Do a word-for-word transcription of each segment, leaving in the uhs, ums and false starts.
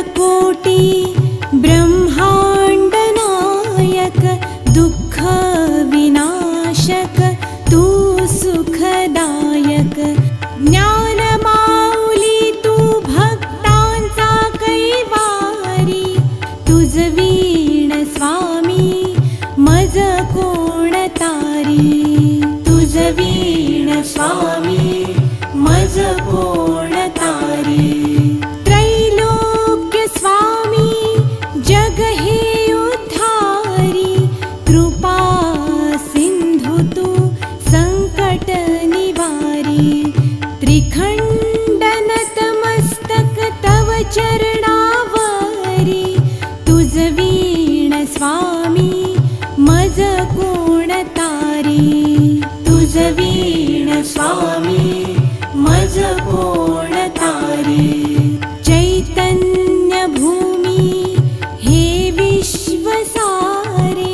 कोटि ब्रह्मांड नायक दुःख विनाशक तू सुखदायक ज्ञान माऊली तू भक्तांचा कैवारी तुझ वीण स्वामी मज कोण तारी तुझ वीण स्वामी मज कोण तारी त्रैलोक्य स्वामी जग हे उद्धारी कृपा सिंधु तू संकट निवारी त्रिखंड नतमस्तक तव चरणावरी तुझ वीण स्वामी मज कोण तारी तुझ वीण स्वामी मज कोण तारी चैतन्य भूमी हे विश्वसारे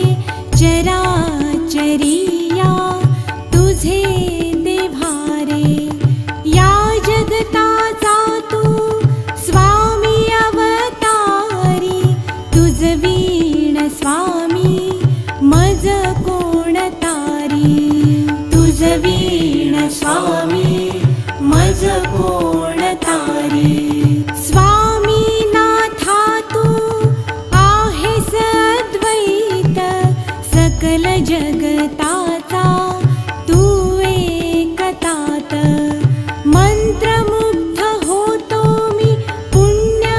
चराचरिया तुझे देभारे या जगताचा तू स्वामी अवतारी तुझ वीण स्वामी मज कोण तारी तुझ वीण स्वामी मज कोण तारी स्वामी नाथा तू आहेस अद्वैत सकल जगताचा तू एकतात मंत्रमुग्ध होतो मी पुण्य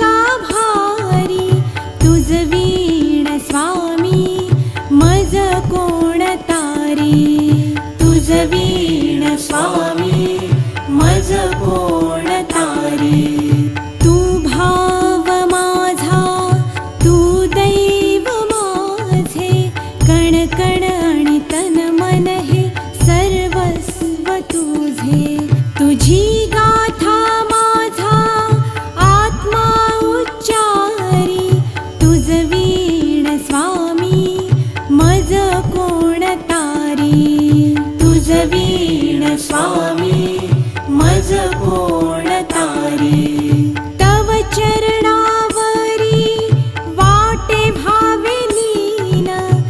गाभारी तुझ वीण स्वामी मज कोण तारी तुझ वीण स्वामी मज कोण तारी तू भाव माझा तू दैव माझे कण कण आणि तन मन हे सर्वस्व तुझे तुझी गाथा माझा आत्मा उच्चारी तुझ वीण स्वामी मज कोण तारी तुझ वीण स्वामी मज कोण तारी तव चरणावरी वाटे भावे लीन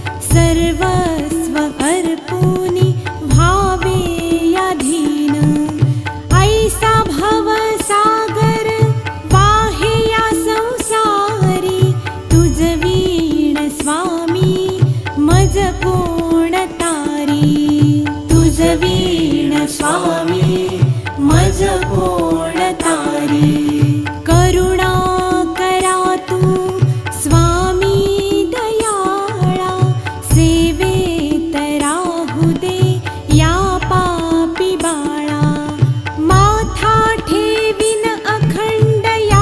सर्वस्व अर्पुनी भावे अधीन ऐसा भव सागर वाहे या संसारी तुझ वीण स्वामी मज कोण तारी तुझ वीण स्वामी मज कोण तारी करुणा करा तू स्वामी दयाळा सेवेत राहू दे या पापी बाळा माथा ठेवीन अखंड या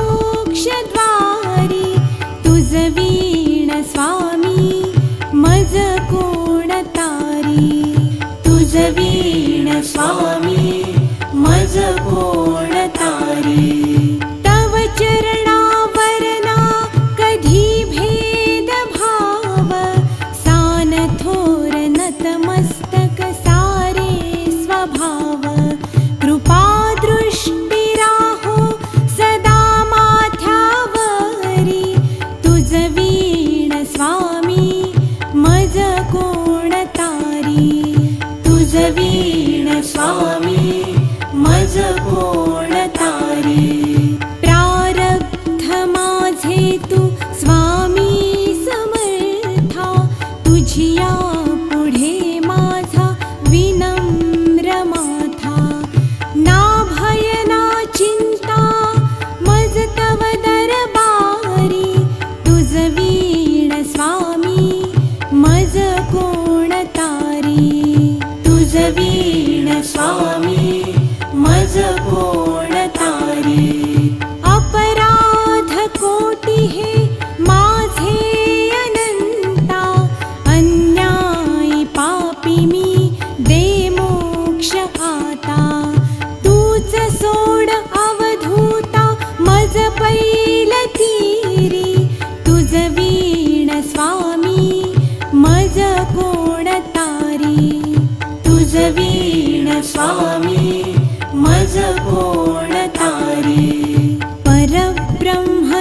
मोक्षद्वारी तुझ वीण स्वामी मज कोण तारी तुझ वीण स्वामी मज कोण तारी तव चरणावरना कधी भेद भाव सान थोर नतमस्तक सारे स्वभाव कृपा दृष्टी राहो सदा माथ्यावरी तुझ वीण स्वामी मज कोण तारी तुझ वीण स्वामी मज कोण तारी प्रारब्ध माझे तू स्वामी समर्था तुझिया पुढे माझा विनम्र माथा ना भय ना चिंता मज तव दरबारी तुझ वीण स्वामी मज कोण तारी तुझ वीण स्वामी मज कोण तारी अपराध कोटी हे माझे अनंता अन्यायी पापी मी दे मोक्ष आता तूच सोड अवधूता मज पैल तीरी तुझ वीण स्वामी मज कोण तारी तुझ वीण स्वामी मज कोण तारी परब्रह्म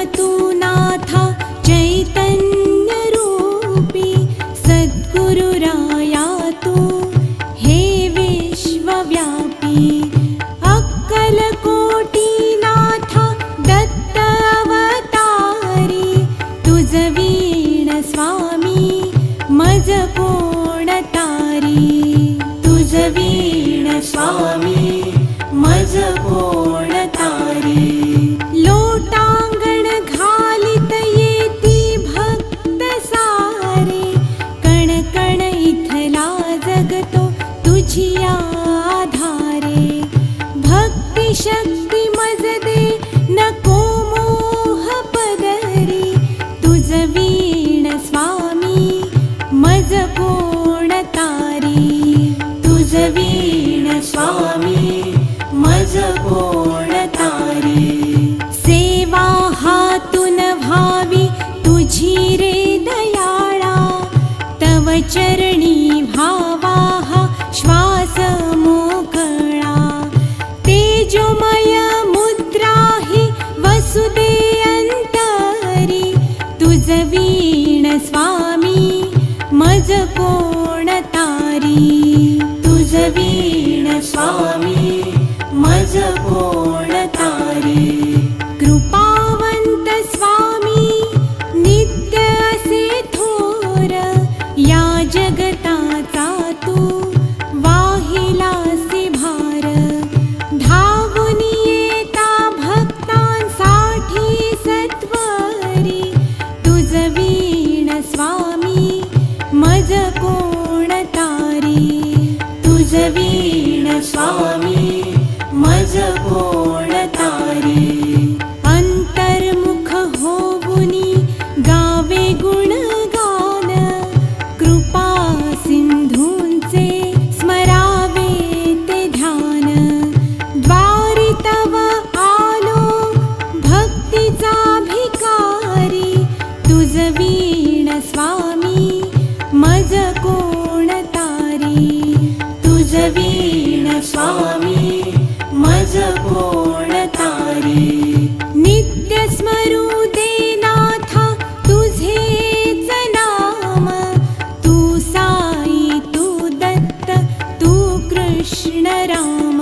वसुदे अंतरी तुझ वीण स्वामी मज कोण तारी तुझ वीण स्वामी मज कोण तारी कृपावंत स्वामी नित्य असे थोर या जगताचा तू वाहिलासी भार धावून येता भक्तांसाठी सत्वरी तुझ वीण स्वामी मज कोण तारी तुझ वीण स्वामी मज कोण तारी अंतर्मुख होवुनी गावे गुणगान कृपा सिंधूंचे स्मरावे ते ध्यान द्वारी तव आलो भक्तीचा भिकारी तुझ वीण स्वामी मज कोण तारी तुझ वीण स्वामी मज कोण तारी नित्य स्मरू दे नाथा तुझेच नाम तू साई तू दत्त तू कृष्ण राम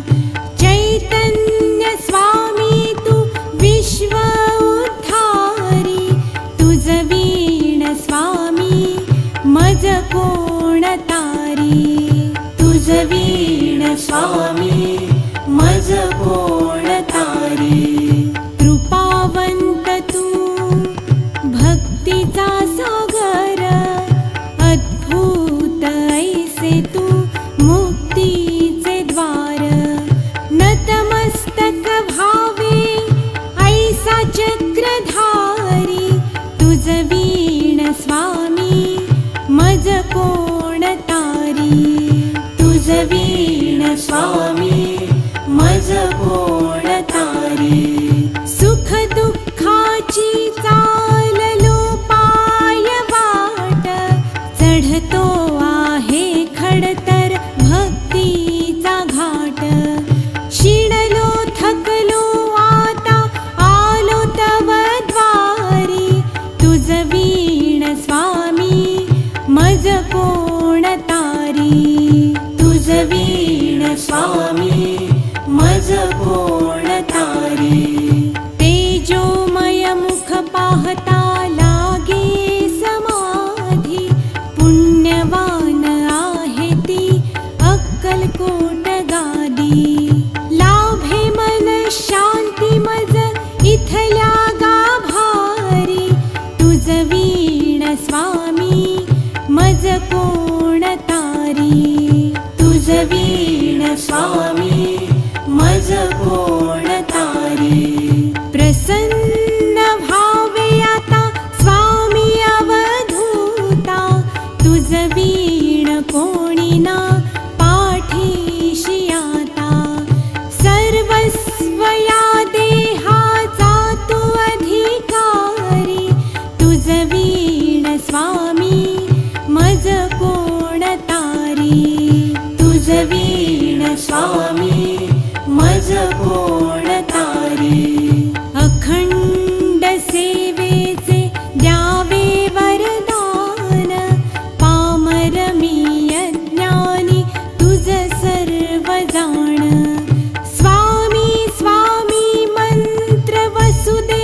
चैतन्य स्वामी तू विश्व उद्धारी तुझ वीण स्वामी मज कोण तारी तुझ वीण स्वामी मज कोण तारी कृपावंत तू भक्तीचा सागर अद्भुत ऐसे तू मुक्तीचे द्वार नतमस्तक भावे ऐसा चक्रधारी तुझ वीण स्वामी मज कोण तारी तुझ वीण स्वामी मज कोण तारी सुख दुःखाची चाललो पाय वाट चढतो आहे खडतर भक्तीचा घाट शिणलो थकलो आता आलो तव द्वारी तुझ वीण स्वामी मज कोण तारी तुझ वीण स्वामी मज कोण तारी तेजोमय मुख पाहता लागे समाधी पुण्यवान आहे ती अक्कलकोट गादी लाभे मन शांती मज इथल्या गाभारी तुझ वीण स्वामी मज कोण तारी तुझ वीण स्वामी मज कोण तारी प्रसन्न भावे आता स्वामी अवधूता तुझ वीण कोणीना पाठीशी आता सर्वस्व या देहाचा तू अधिकारी तुझ वीण स्वामी मज कोण तारी तुझ वीण स्वामी मज कोण तारी अखंड सेवेचे द्यावे वरदान पामर मी अज्ञानी तुझ सर्व जाण स्वामी स्वामी मंत्र वसुदे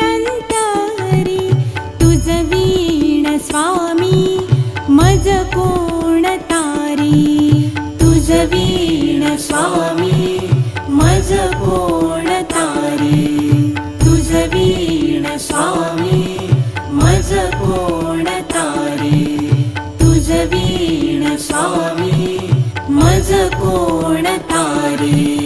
अंतरी तुझ वीण स्वामी मज कोण तारी तुझ वीण स्वामी मज कोण तारी तुझ वीण स्वामी मज कोण तारी तुझ वीण स्वामी मज कोण तारी।